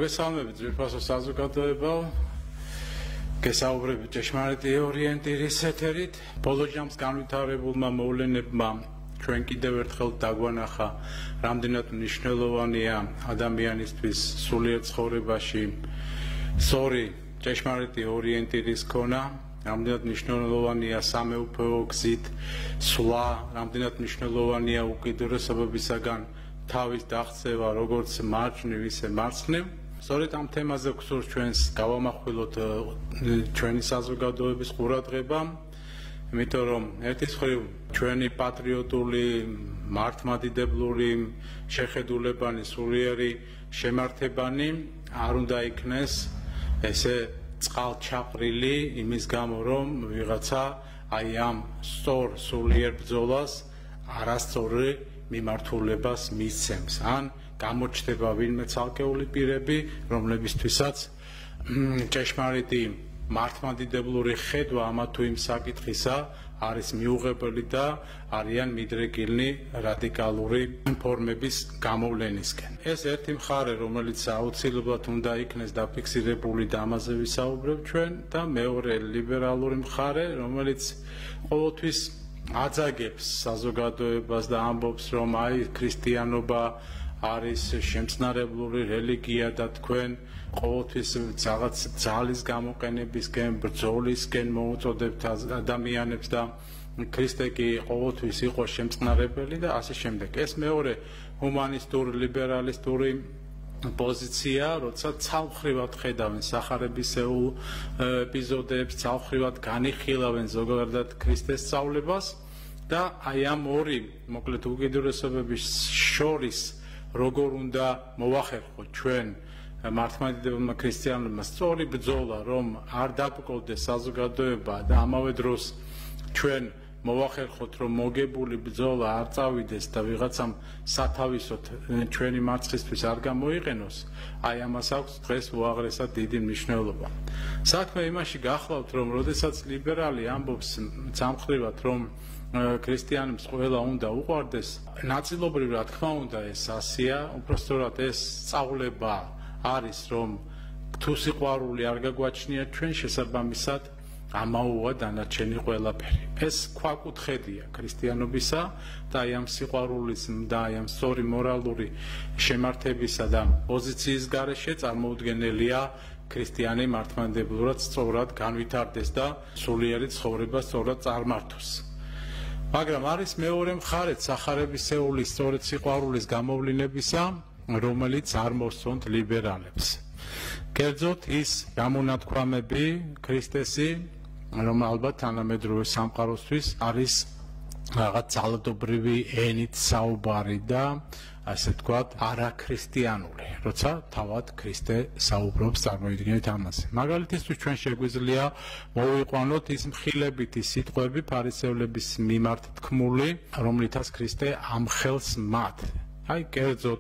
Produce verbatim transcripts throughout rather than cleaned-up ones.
მოგესალმებით ძვირფასო საზოგადოებაო. გესაუბრებით ჭეშმარიტი ორიენტირის ეთერით. ბოლო ჯამს განვითარებულმა მოვლენებმა ჩვენ კიდევ ერთხელ დაგვანახა, რამდენად მნიშვნელოვანია ადამიანისთვის სულიერ ცხოვრებაში სწორი ჭეშმარიტი ორიენტირის ქონა, რამდენად მნიშვნელოვანია სამეუფეო გზით სვლა, რამდენად მნიშვნელოვანია უკიდურესობებისაგან თავის დაღწევა, როგორც მარჯვნივ, ისე მარცხნივ. სწორედ ამ თემაზე გვსურს ჩვენს გავამახვილოთ ჩვენი საზოგადოების ყურადღება, იმიტომ რომ ერთის მხრივ ჩვენი პატრიოტული, მართლმადიდებლური შეხედულებანი, სულიერი შემართებანი არ უნდა იქნეს ესე წყალჩაყრილი იმის გამო, რომ ვიღაცა აი ამ სწორ სულიერ ბრძოლას არასწორი მიმართულებას მისცემს, ან გამოჩნდება ვინმე ცალკეული პირები, რომლებისთვისაც ჭეშმარიტი მართლმადიდებლური ხედვა ამა თუ იმ საკითხისა არის მიუღებელი და არიან მიდრეკილნი რადიკალური ფორმების გამოვლენისკენ. ეს ერთი მხარე, რომელიც აუცილებლად უნდა იქნეს დაფიქსირებული და ამაზე ვისაუბრებ ჩვენ, და მეორე ლიბერალური მხარე, რომელიც ყოველთვის აძაგებს საზოგადოებას და ამბობს, რომ აი ქრისტიანობა არის შემწნარებლური რელიგია და თქვენ ყოველთვის რაღაც ძალის გამოყენებისკენ, ბრძოლისკენ მოუწოდებთ ადამიანებს და ქრისტე კი ყოველთვის იყო შემწნარებელი და ასე შემდეგ. ეს მეორე ჰუმანისტური, ლიბერალისტური პოზიცია, როცა ცალმხრივად ხედავენ სახარებისეულ ეპიზოდებს, ცალმხრივად განიხილავენ ზოგადად ქრისტეს სწავლებას და აი ამ ორი, მოკლედ უკიდურესობების შორის როგორ უნდა მოვახერხოთ ჩვენ მართლმადიდებელმა ქრისტიანებმა სწორი ბრძოლა, რომ არ დაბკოლდეს საზოგადოება და ამავე დროს ჩვენ მოვახერხოთ, რომ მოგებული ბრძოლა არ წავიდეს და ვიღაცამ სათავისოდ ჩვენი მარცხისთვის არ გამოიყენოს, აი ამას აქვს დღეს უაღრესად დიდი მნიშვნელობა. საქმე იმაში გახლავთ, რომ როდესაც ლიბერალი ამბობს სამხრივად, რომ ქრისტიანებს ყველა უნდა უყვარდეს, ნაწილობრივ რა თქმა უნდა ეს ასია, უпростоრად ეს სწავლება არის, რომ თუ სიყვარული არ გაგვაჩნიათ ჩვენ შესაბამისად ამაოა დანარჩენი ყველაფერი. ეს ქვაკუთხედია ქრისტიანობისა და აი ამ სიყვარულის და აი ამ სწორი მორალური შემართებისა და პოზიციის გარეშე წარმოუდგენელია ქრისტიანი მართლმადიდებლურად სწორად განვითარდეს და სულიერი ცხოვრება სწორად წარმართოს. მაგრამ არის მეორე მხარეც სახარებისეული სწორედ სიყვარულის გამოვლინებისა, რომელიც არ მოსწონთ ლიბერალებს. კერძოდ ის გამონათქვამები ქრისტესი, რომ ალბათ თანამედროვე სამყაროსთვის არის რაღაც ძალადობრივი ენით საუბარი და ასე ვთქვათ არაქრისტიანული, როცა თავად ქრისტე საუბრობს, წარმოიდგინეთ ამაზე. მაგალითისთვის ჩვენ შეგვიძლია მოვიყვანოთ ის მხილებითი სიტყვები ფარისევლების მიმართ თქმული, რომლითაც ქრისტე ამხელს მათ. აი კერძოდ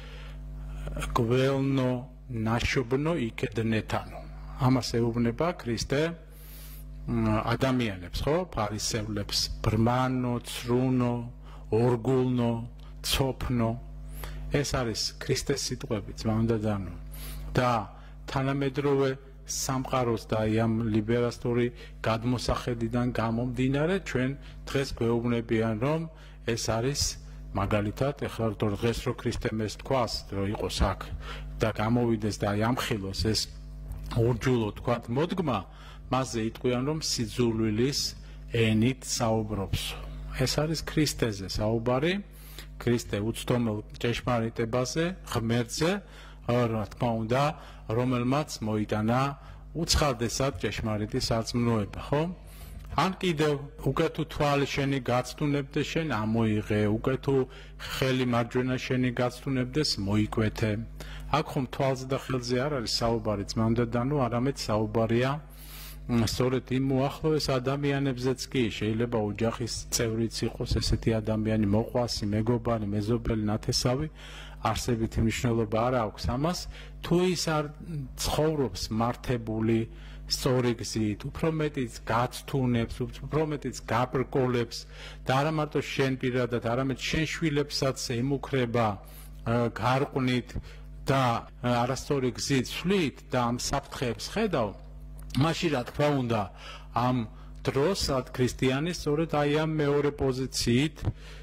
გველნო ნაშობნო იქედნეთანო. ამას ეუბნება ქრისტე ადამიანებს, ხო? ფარისევლებს ბრმანო, ცრუნო, ორგულნო, ცოფნო. ეს არის ქრისტეს სიტყვები, ძმაუნდადანო. და თანამედროვე სამყაროს და ამ ლიბერალისტური გადმოსახედიდან გამომდინარე ჩვენ დღეს გვეუბნებიან, რომ ეს არის მაგალითად, ეხლა დღეს რო ქრისტემ ეს თქვას, რომ იყოს აქ და გამოვიდეს და ამხილოს ეს ურჯულო თქვათ მოდგმა, მასზე იტყვიან, რომ სიძულვილის ენით საუბრობს. ეს არის ქრისტეზე საუბარი, ქრისტე უცდომელ ჭეშმარიტებაზე, ღმერთზე, რა თქმა უნდა, რომელმაც მოიტანა უცხადესად ჭეშმარიტი სარწმუნოება, ხო? ან კიდევ უკეთო თვალი შენი გაცდუნებდე შენ ამოიღე, უკეთო ხელი მარჯვენა შენი გაცდუნებდეს მოიკვეთე. აქ ხომ თვალზე და ხელზე არ არის საუბარი, ძმაუნდადანო, არამედ საუბარია სწორედ იმ მოახლოეს ადამიანებზეც კი, შეიძლება ოჯახის წევრიც იყოს ესეთი ადამიანი, მოყვასი, მეგობარი, მეზობელი, ნათესავი, არსებითი მნიშვნელობა არ აქვს ამას, თუ ის არ ცხოვრობს მართებული სწორი გზით, უფრო მეტიც გაცთუნებს, უფრო მეტიც გაბრკოლებს და არა მარტო შენ პირადად, არამედ შენ შვილებსაც ემუქრება გარყვნით, და არასწორი გზით ვშლით და ამ საფრთხეებს ხედავ, მაშინ რა თქმა უნდა ამ დროს ქრისტიანის სწორედ აი ამ მეორე პოზიციით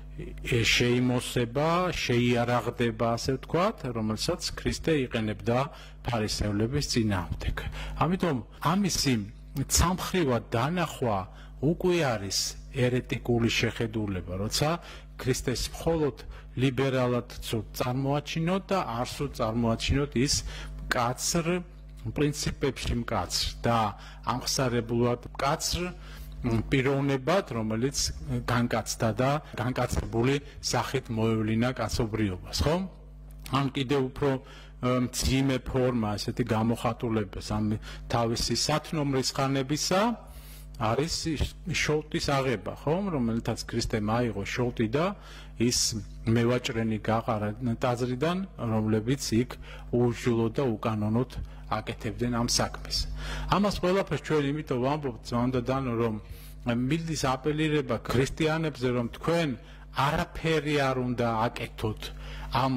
შეიმოსება, შეიარაღდება, ასე ვთქვათ, რომელსაც ქრისტე იყენებდა ფარისევლების წინააღმდეგ. ამიტომ ამისი ცალმხრივად დანახვა უკვე არის ერეტიკული შეხედულება, როცა ქრისტეს მხოლოდ ლიბერალად წარმოაჩინოთ და არ სულ წარმოაჩინოთ ის მკაცრ პრინციპებში მკაცრ და ამხსარებლად მკაცრ პიროვნებად, რომელიც განკაცდა და განკაცებული სახით მოევლინა კაცობრიობას, ხო? ან კიდევ უფრო მძიმე ფორმა, ესეთი გამოხატულებას ამ თავისი სათნომრის ხანებისა არის შოლტის აღება, ხო? რომელთაც ქრისტემ აიღო შოლტი და ის მევაჭრენი გაყარა ტაძრიდან, რომლებიც იქ უშულოდ და უკანონოდ აკეთებდნენ ამ საქმეს. ამას ყველაფერს ჩვენ იმიტომ ვამბობთ ძმაუნდადანო, რომ მილდის აპელირება ქრისტიანებზე, რომ თქვენ არაფერი არ უნდა აკეთოთ ამ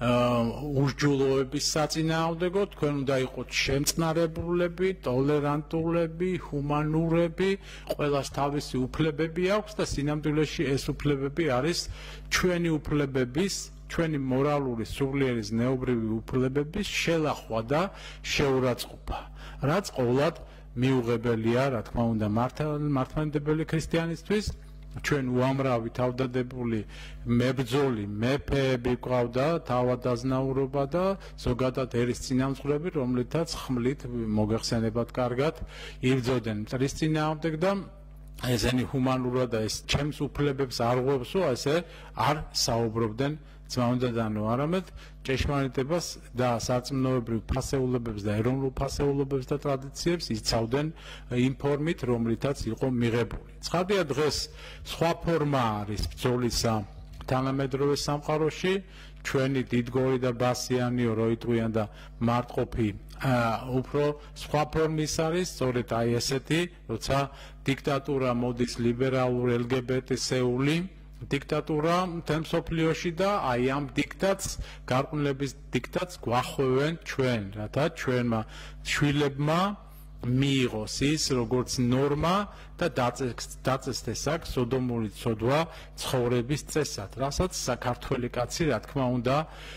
უშჯულოების საწინააღმდეგო, თქვენ უნდა იყოთ შემწყნარებლები, ტოლერანტულები, ჰუმანურები, ყველას თავისი უფლებები აქვს და სინამდვილეში ეს უფლებები არის ჩვენი უფლებების, ჩვენი მორალური სულიერი ზნეობრივი უფლებების შელახვა და შეურაცხყოფა, რაც ყოვლად მიუღებელია, რა თქმა უნდა, მართლმადიდებელი ქრისტიანისთვის. ჩვენ უამრავი თავდადებული მებრძოლი მეფეები გვყავდა, თავადაზნაურობა და ზოგადად ერის წინამძღვრები, რომლითაც ხმლით მოგეხსენებათ კარგად იბრძოდნენ მტრის წინააღმდეგ და ესენი ჰუმანურად და ეს ჩემს უფლებებს არ ღვევსო, ასე არ საუბრობდნენ ძმაუნდადანო, არამედ ჭეშმარიტებას და სარწმუნოებრივ ფასეულებებს და ეროვნულ ფასეულებებს და ტრადიციებს იცავდნენ იმ ფორმით, რომლითაც იყო მიღებული. ცხადია, დღეს სხვა ფორმა არის ბრძოლისა თანამედროვე სამყაროში, ჩვენი დიდგორი და ბასიანიო, როიტყვიან და მარტყოფი უფრო სხვა ფორმის არის, სწორედ აი ესეთი, როცა დიქტატურა მოდის ლიბერალური ელ გი ბე ტე-სეული დიქტატურა მთელ მსოფლიოში და აი ამ დიქტატს, გარყვნილების დიქტატს გვახვევენ ჩვენ, რათა ჩვენმა შვილებმა მიიღოს ის როგორც ნორმა და დაწესდეს აქ სოდომური ცოდვა ცხოვრების წესად, რასაც საქართველოს კაცი, რა თქმა უნდა,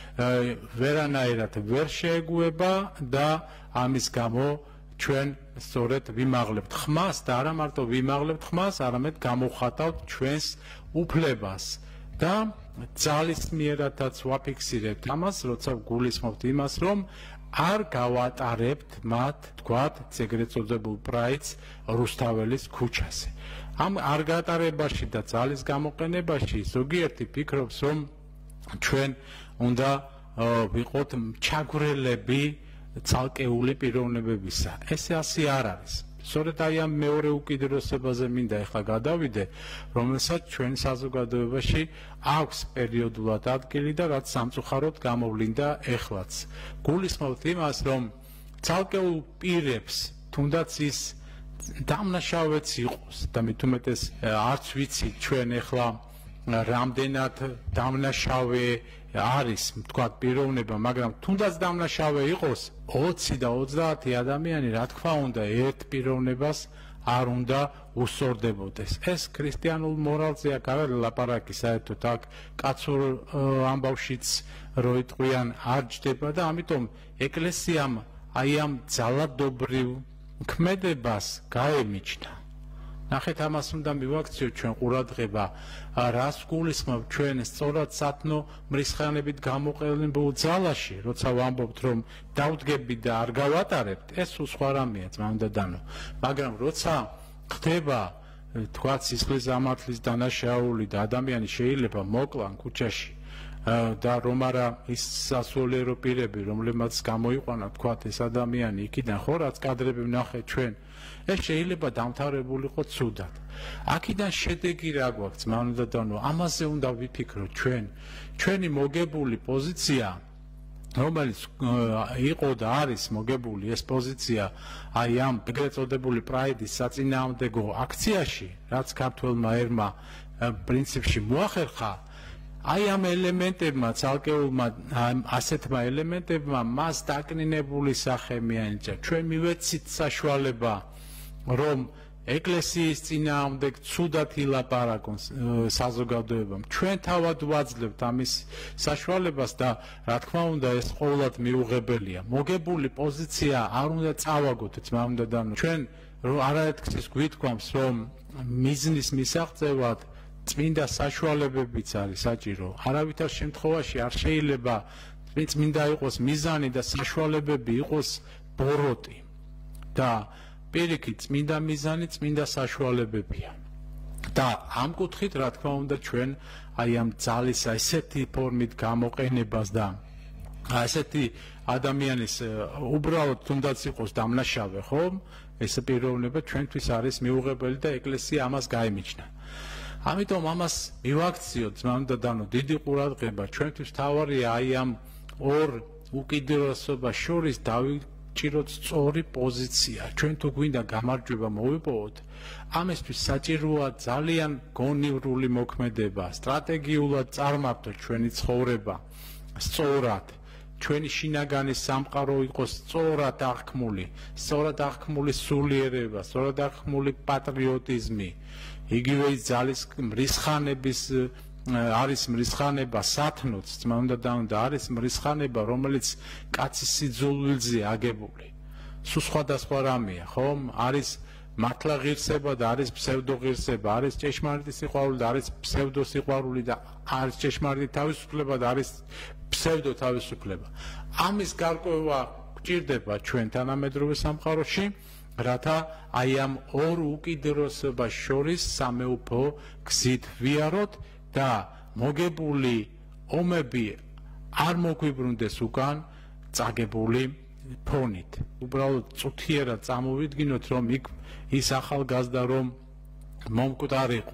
ვერანაირად ვერ შეეგუება და ამის გამო ჩვენ სწორედ ვიმაღლებთ ხმას და არა მარტო ვიმაღლებთ ხმას, არამედ გამოვხატავთ ჩვენს უფლებას და ძალისმიერადაც ვაფიქსირებთ ამას, როცა გულისხმობთ იმას, რომ არ გავატარებთ მათ, თქვათ, ეგრეთ წოდებულ პრაიდს რუსთაველის ქუჩაზე. ამ არ გატარებაში და ძალის გამოყენებაში ზოგიერთი ფიქრობს, რომ ჩვენ უნდა ვიყოთ ჩაგვრელები ცალკეული პიროვნებებისა. ესე ასე არ არის. სწორედ აი ამ მეორე უკიდურესობაზე მინდა ახლა გადავიდე, რომელსაც ჩვენ საზოგადოებაში აქვს პერიოდულად ადგილი და რაც სამწუხაროდ გამოვლინდა ეხლაც. გულისხმობთ იმას, რომ ცალკეულ პირებს, თუნდაც ის დამნაშავეც იყოს და მით უმეტეს არც ვიცით ჩვენ ახლა რამდენად დამნაშავე არის, თქვათ, პიროვნება, მაგრამ თუნდაც დამნაშავე იყოს ოცი და ოცდაათი ადამიანი, რა თქმა უნდა, ერთ პიროვნებას არ უნდა უსწორდებოდეს. ეს ქრისტიანულ მორალზე აქ არ არის ლაპარაკი, საერთოდ აქ კაცურ ამბავშიც როიტყვიან არ ჯდება და ამიტომ ეკლესიამ აი ამ ძალადობრივ ქმედებას გაემიჩნა. ნახეთ, ამას უნდა მივაქციოთ ჩვენ ყურადღება, რას გულისხმობ ჩვენ სწორად სათნო მრისხანებით გამოყენებულ ძალაში, როცა ვამბობთ, რომ დავდგებით და არ გავატარებთ, ეს სულ სხვა რამეა, ძმაუნდადანო. მაგრამ როცა ხდება, თქვათ, სისხლის ამართლის დანაშაული და ადამიანი შეიძლება მოკლან ქუჩაში და რომ არა ის სასულიერო პირები, რომლებმაც გამოიყვანა, თქვათ, ეს ადამიანი იქიდან, ხო, რაც კადრები ვნახეთ ჩვენ, ეს შეიძლება დამთავრებულიყო ცუდად. აქედან შედეგი რა გვაქვს, ძმაუნდადანო, ამაზე უნდა ვიფიქროთ ჩვენ. ჩვენი მოგებული პოზიცია, რომელიც იყო და არის მოგებული ეს პოზიცია აი ამ ეგრეთ წოდებული პრაიდის საწინააღმდეგო აქციაში, რაც ქართველმა ერმა პრინციპში მოახერხა, აი ამ ელემენტებმა, ცალკეულმა ასეთმა ელემენტებმა მას დაკნინებული სახე მიანიჭა. ჩვენ მივეცით საშუალება, რომ ეკლესიის წინააღმდეგ ცუდად ილაპარაკონ საზოგადოებამ. ჩვენ თავად ვაძლევთ ამის საშუალებას და რა თქმა უნდა ეს ყოველად მიუღებელია. მოგებული პოზიცია არ უნდა წავაგოთ, ძმა უნდა დანო. ჩვენ არაერთგზის გვითქვამს, რომ მიზნის მისაღწევად წმინდა საშუალებებიც არის საჭირო. არავითარ შემთხვევაში არ შეიძლება წმინდა იყოს მიზანი და საშუალებები იყოს ბოროტი. და პირიქით, წმინდა მიზანი, წმინდა საშუალებებია. და ამ კუთხით, რა თქმა უნდა, ჩვენ აი ამ ძალის ესეთი ფორმით გამოყენებას და ესეთი ადამიანის უბრალოდ თუნდაც იყოს დამნაშავე, ხო? ეს პიროვნება ჩვენთვის არის მიუღებელი და ეკლესია ამას გაემიჩნია. ამიტომ ამას მივაქციოთ, ძმა უნდა დანო, დიდი ყურადღება. ჩვენთვის თავარია აი ამ ორ უკიდურესობას შორის დავიჭიროთ სწორი პოზიცია. ჩვენ თუ გვინდა გამარჯვება მოვიპოვოთ, ამისთვის საჭიროა ძალიან გონივრული მოქმედება, სტრატეგიულად წარმართოთ ჩვენი ცხოვრება სწორად. ჩვენი შინაგანი სამყარო იყოს სწორად აღქმული, სწორად აღქმული სულიერება, სწორად აღქმული პატრიოტიზმი. იგივე ის ძალის მრისხანების არის მრისხანება სათნოც, ძმა უნდა და არის მრისხანება, რომელიც კაცის სიძულვილზე აგებული. სულ სხვადასხვა რამეა, ხომ? არის მართლა ღირსება და არის ფსევდო ღირსება, არის ჭეშმარიტი სიყვარული და არის ფსევდო სიყვარული და არის ჭეშმარიტი თავისუფლება და არის ფსევდო თავისუფლება. ამის გარკვევა გვჭირდება ჩვენ თანამედროვე სამყაროში, რათა აი ამ ორ უკიდურესობას შორის სამეუფო გზით ვიაროთ და მოგებული ომები არ მოგვიბრუნდეს უკან წაგებული ფონით. უბრალოდ წუთიერად წამოვიდგინოთ, რომ იქ ის ახალგაზრდა რომ მომკვდარიყო.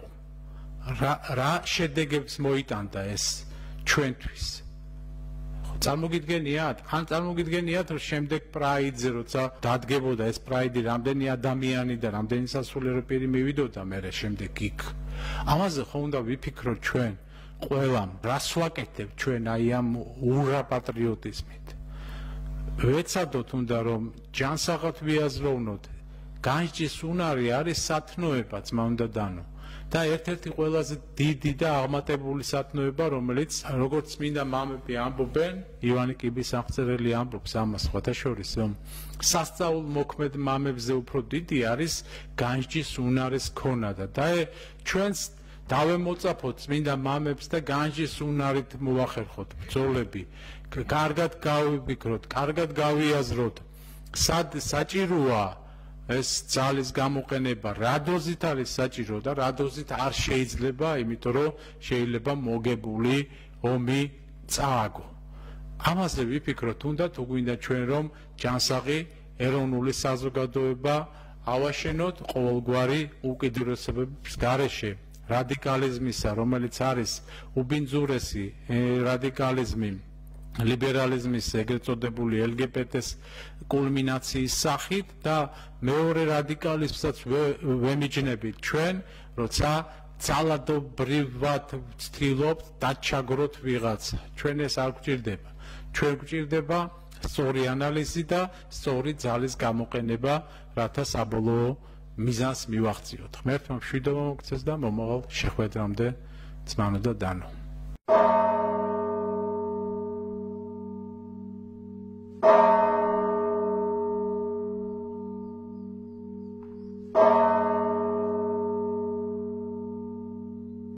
რა შედეგებს მოიტანდა ეს ჩვენთვის? წარმოგიდგენიათ? ან წარმოგიდგენიათ, რომ შემდეგ პრაიდზე, როცა დადგებოდა ეს პრაიდი, რამდენი ადამიანი და რამდენი სასულიერო პირი მივიდოდა მერე შემდეგ იქ. ამაზე ხო უნდა ვიფიქროთ ჩვენ ყველამ, რას ვაკეთებ ჩვენ აი ამ ურა პატრიოტიზმით. ვეცადოთ უნდა რომ ჯანსაღად ვიაზროვნოთ. განჯის უნარი არის სათნოება, ძმა უნდა დანო. და ერთ-ერთი ყველაზე დიდი და აღმატებული სათნოება, რომელიც როგორც წმინდა მამები ამბობენ, ივანე კიბის-აღწერელი ამბობს ამას სხვათა შორის, რომ სასწაულ მოქმედ მამებზე უფრო დიდი არის განჯის უნარის ქონა და ჩვენს დავემოწაფოთ წმინდა მამებს და განჯის უნარით მოვახერხოთ ბრძოლები. კარგად გავიფიქროთ, კარგად გავიაზროთ, სად საჭიროა ეს ძალის გამოყენება, რა დოზით არის საჭირო და რა დოზით არ შეიძლება, იმიტომ რომ შეიძლება მოგებული ომი წააგო. ამაზე ვიფიქროთ უნდა თუ გვინდა ჩვენ რომ ჯანსაღი ეროვნული საზოგადოება ავაშენოთ ყოველგვარი უკიდურესობების გარეშე, რადიკალიზმისა, რომელიც არის უბინძურესი რადიკალიზმი, ლიბერალიზმის ეგრეთ წოდებული ელ გი ბე ტეს კულმინაციის სახით და მეორე რადიკალიზმსაც ვემიჯნებით ჩვენ, როცა ძალადობრივად ვცდილობთ დაჩაგროთ ვიღაცა. ჩვენ ეს არ გვჭირდება. ჩვენ გვჭირდება სწორი ანალიზი და სწორი ძალის გამოყენება, რათა საბოლოო მიზანს მივაღწიოთ. ღმერთმა მშვიდობა მოგცეს და მომავალ შეხვედრამდე ძმანო და დანო.